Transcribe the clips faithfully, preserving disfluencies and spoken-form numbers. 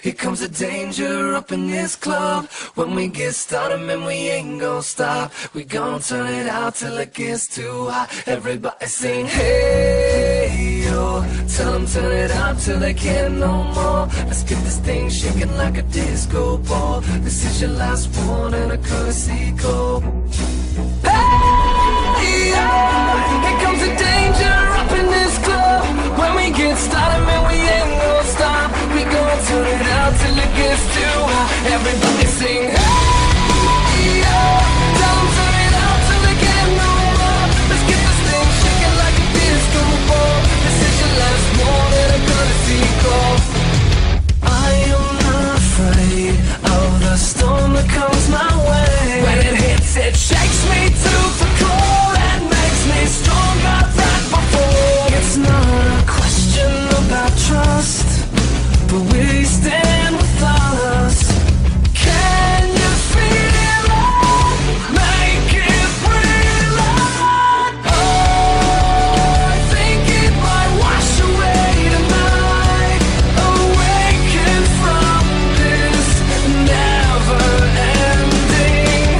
here comes the danger up in this club. When we get started, man, we ain't gon' stop. We gon' turn it out till it gets too hot. Everybody sing, hey, yo. Tell them turn it out till they can't no more. Let's get this thing shaking like a disco ball. This is your last one and a courtesy call. Hey, yo. Here comes the danger up in this club. When we get started, man, we ain't gon' stop. We gon' turn it out till it gets too hot. Everybody sing, hey, yo. Tell them turn it out till they can't no more. Let's get this thing shaking like a disco ball. This is your last one and a courtesy call. I am not afraid of the storm that comes my way. When it hits, it shakes me to the core and makes me stronger than before. It's not a question about trust, but we stand with us. Can you feel it? Make it real. Oh, I think it might wash away tonight. Awaken from this never-ending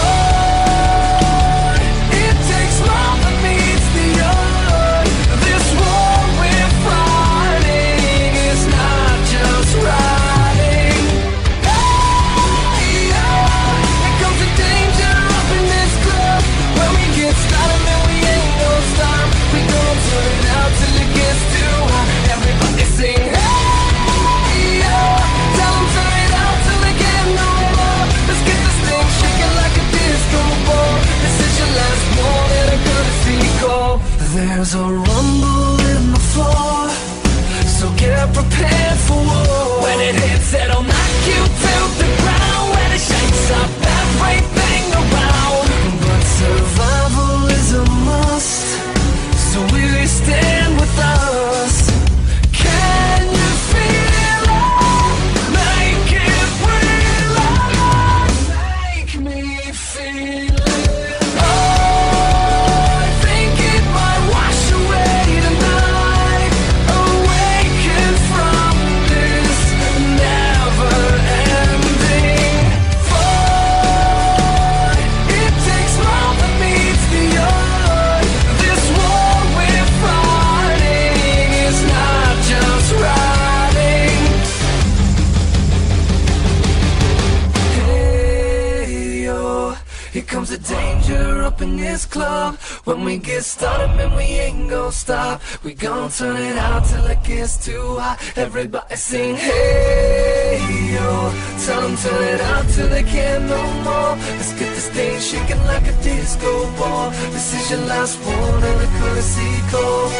fight. It takes more than meets the eye. This war we're fighting is not just riding. Hey, yeah. Here comes the danger up in this club. When we get started, man, we ain't gon' stop. We gon' turn it out till it gets too hot. Everybody sing, hey, yeah. Tell them turn it out till they can't no more. Let's get this thing shaking like a disco ball. This is your last one and a courtesy call. There's a rumble in the floor, so get prepared for war. When it hits, it'll knock you to the ground. When it shakes up everything around. But survival is a must, so we stand with us. Can you feel it? Make it real. Make me feel it. Oh, I think it might wash away tonight. Awaken from this never-ending fight. It takes more than meets the eye. This war we're fighting is not just riding. Hey, yo. Here comes the danger up in this club. When we get started, man, we ain't gon' stop. We gon' turn it out till it gets too hot. Everybody sing, hey, yo. Tell them turn it out till they can't no more. Let's get this thing shaking like a disco ball. This is your last one and a courtesy call.